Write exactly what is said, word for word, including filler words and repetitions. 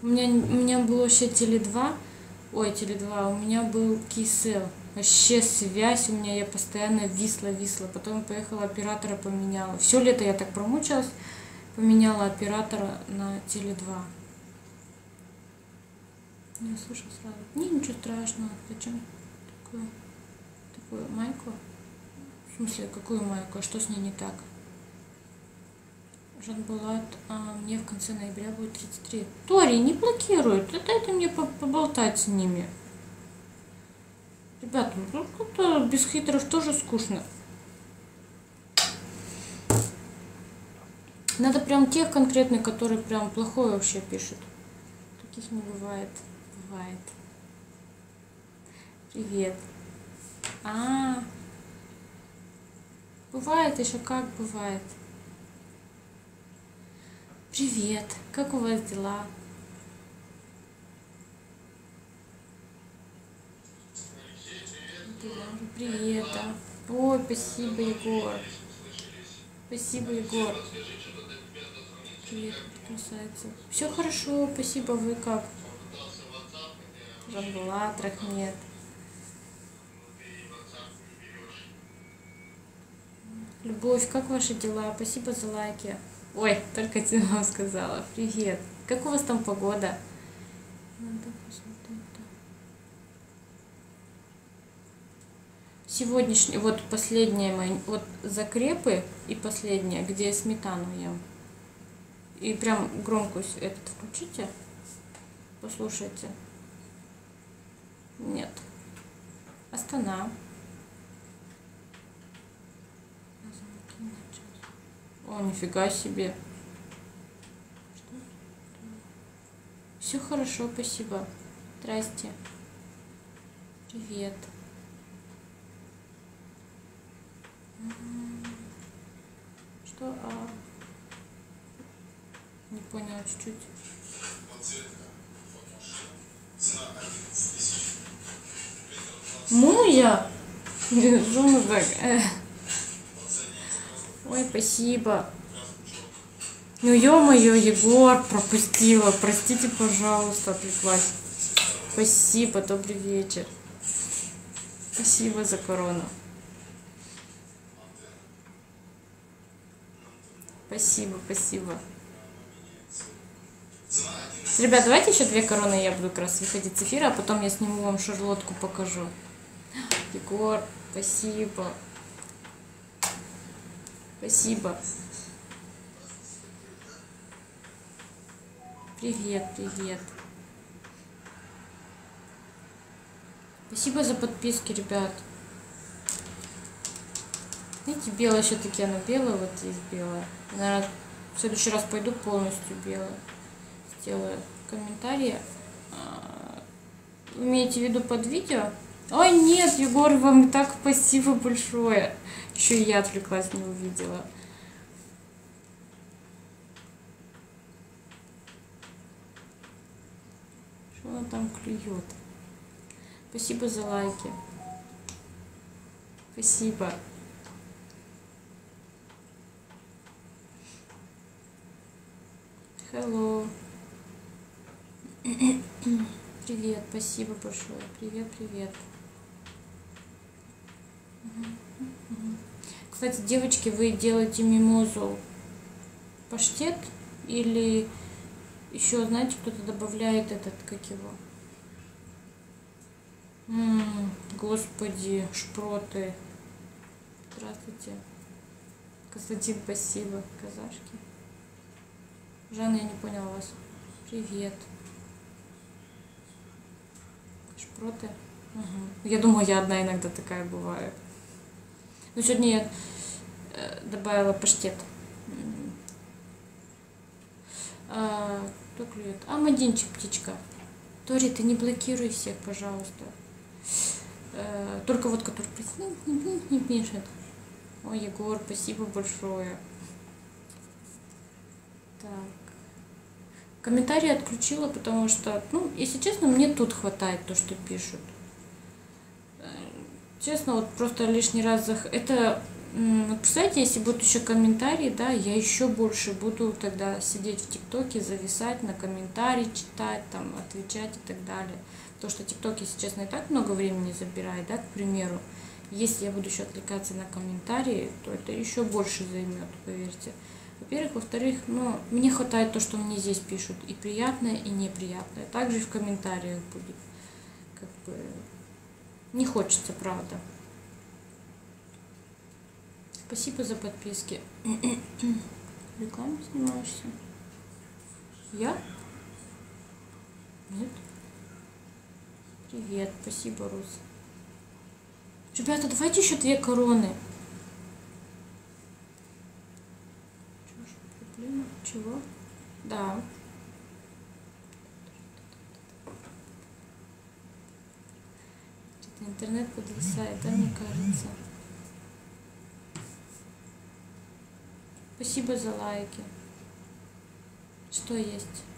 У меня, у меня был вообще Теле два, ой, Теле два, у меня был Кисель. Вообще связь у меня, я постоянно висла, висла. Потом поехала, оператора поменяла. Все лето я так промучилась, поменяла оператора на Теле два. Не слышу сразу. Не, ничего страшного. Зачем такую, такую майку? В смысле, какую майку? А что с ней не так? Жанбулат, а мне в конце ноября будет тридцать три. Тори, не блокирует. Дайте мне поболтать с ними. Ребята, ну как-то без хейтеров тоже скучно. Надо прям тех конкретных, которые прям плохое вообще пишут. Таких не бывает. Бывает. Привет. А, бывает еще как бывает. Привет. Как у вас дела? Привет. Да. Ой, спасибо, Егор. Спасибо, Егор. Привет, красавица. Все хорошо, спасибо. Вы как? Жанбулат, Рахмет. Любовь, как ваши дела? Спасибо за лайки. Ой, только тебе вам сказала. Привет. Как у вас там погода? Сегодняшний, вот последние мои, вот закрепы и последние, где я сметану ем. И прям громкость этот включите. Послушайте. Нет. Астана. О, нифига себе. Все хорошо, спасибо. Здрасте. Привет. Что? А... Не поняла чуть-чуть. Ну я. Ой, спасибо. Ну ё-моё, Егор, пропустила. Простите, пожалуйста, отвлеклась. Спасибо, добрый вечер. Спасибо за корону. Спасибо, спасибо. Ребят, давайте еще две короны, я буду как раз выходить с эфира, а потом я сниму вам шарлотку, покажу. Егор, спасибо. Спасибо. Привет, привет. Спасибо за подписки, ребят. Видите, белая все-таки, она белая, вот здесь белая. Наверное, в следующий раз пойду полностью белая. Сделаю комментарии. Имеете в виду под видео? Ой, нет, Егор, вам и так спасибо большое. Еще и я отвлеклась, не увидела. Что она там клюет? Спасибо за лайки. Спасибо. Hello. Привет, спасибо большое. Привет, привет. Кстати, девочки, вы делаете мимозу паштет или еще, знаете, кто-то добавляет этот, как его? М-м, господи, шпроты. Здравствуйте. Константин, спасибо. Казашки. Жанна, я не поняла вас. Привет. Шпроты. Угу. Я думаю, я одна иногда такая бываю. Но сегодня я э, добавила паштет. А, кто клюет? А, Мадинчик, птичка. Тори, ты не блокируй всех, пожалуйста. Э, только вот, который не пишет. Ой, Егор, спасибо большое. Так. Комментарии отключила, потому что, ну, если честно, мне тут хватает то, что пишут. Честно, вот просто лишний раз зах... Это М, Вот представляете, если будут еще комментарии, да, я еще больше буду тогда сидеть в ТикТоке, зависать на комментарии, читать, там, отвечать и так далее. То, что ТикТок, если честно, и так много времени забирает, да, к примеру. Если я буду еще отвлекаться на комментарии, то это еще больше займет, поверьте. Во-первых, во-вторых, ну, мне хватает то, что мне здесь пишут, и приятное, и неприятное. Также и в комментариях будет. Как бы не хочется, правда. Спасибо за подписки. Рекламу снимаешься? Я? Нет. Привет, спасибо, Рус. Ребята, давайте еще две короны. Чё ж, проблема? Чего? Да. Что-то интернет подвисает, да, мне кажется. Спасибо за лайки. Что есть?